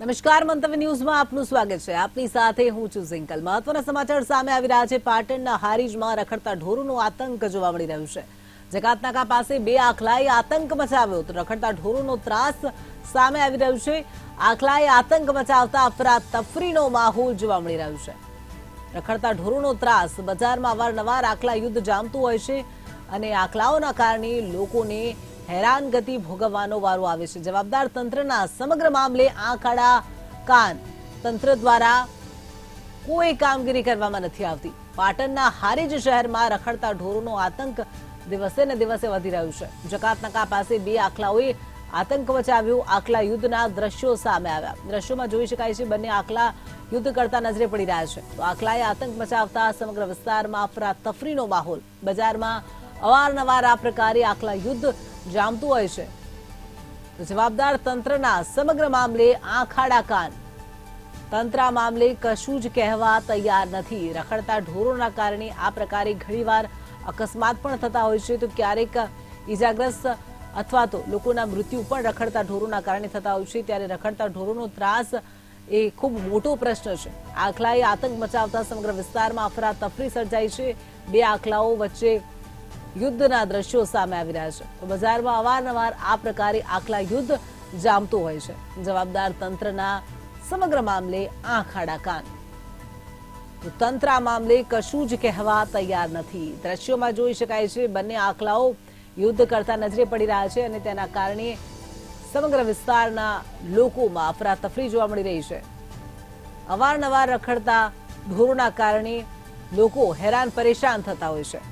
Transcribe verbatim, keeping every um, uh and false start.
નમસ્કાર, મંતવ્ય ન્યૂઝમાં આપનું સ્વાગત છે। આપની સાથે હું છું ઝિંકલ। મહત્વના સમાચાર સામે આવી રહ્યા છે। પાટણના હારીજમાં રખડતા ઢોરોનો આતંક જોવા મળી રહ્યો છે। જકાતનાકા પાસે બે આખલાએ આતંક મચાવ્યો તો રખડતા ઢોરોનો ત્રાસ સામે આવી રહ્યો છે। આખલાએ આતંક મચાવતા અફરાતફરીનો માહોલ જોવા મળી રહ્યો છે। રખડતા ઢોરોનો ત્રાસ બજારમાં અવારનવાર આખલા યુદ્ધ જામતું હોય છે અને આખલાઓના કારણે લોકોને હેરાનગતિ ભોગવવાનો વારો આવે છે। જવાબદાર તંત્રના સમગ્ર મામલે આંખ આડા કાન તંત્ર દ્વારા કોઈ કામગીરી કરવામાં નથી આવતી। પાટણના હારીજ શહેરમાં રખડતા ઢોરોનો આતંક દિવસે ને દિવસે વધી રહ્યો છે। જકાતનાકા પાસે બે આખલાઓએ આતંક મચાવ્યો। આખલા યુદ્ધના દ્રશ્યો સામે આવ્યા। દ્રશ્યોમાં જોઈ શકાય છે બંને આખલા યુદ્ધ કરતા નજરે પડી રહ્યા છે। તો આખલાએ આતંક મચાવતા સમગ્ર વિસ્તારમાં અફરાતફરીનો માહોલ। બજારમાં અવારનવાર આ પ્રકારે આખલા યુદ્ધ જામતું હોય છે તો જવાબદાર તંત્રના સમગ્ર મામલે આંખ આડા કાન। તંત્ર આ મામલે કશું જ કહેવા તૈયાર નથી। રખડતા ઢોરોના કારણે આ પ્રકારે ઘણીવાર અકસ્માત પણ થતા હોય છે તો ક્યારેક ઈજાગ્રસ્ત અથવા તો લોકોના મૃત્યુ પણ રખડતા ઢોરોના કારણે થતા હોય છે। ત્યારે રખડતા ઢોરોનો ત્રાસ એ ખૂબ મોટો પ્રશ્ન છે। આખલાએ આતંક મચાવતા સમગ્ર વિસ્તારમાં અફરાતફરી સર્જાઈ છે। બે આખલાઓ વચ્ચે યુદ્ધના દ્રશ્યો સામે આવી રહ્યા છે તો બજારમાં અવારનવાર આ પ્રકારે આખલા યુદ્ધ જામતું હોય છે। જવાબદાર તંત્રના સમગ્ર મામલે આંખ આડા કાન। તો તંત્ર આ મામલે કશું જ કહેવા તૈયાર નથી। દ્રશ્યોમાં જોઈ શકાય છે બંને આખલાઓ યુદ્ધ કરતા નજરે પડી રહ્યા છે અને તેના કારણે સમગ્ર વિસ્તારના લોકોમાં અફરાતફરી જોવા મળી રહી છે। અવારનવાર રખડતા ઢોરોના કારણે લોકો હેરાન પરેશાન થતા હોય છે।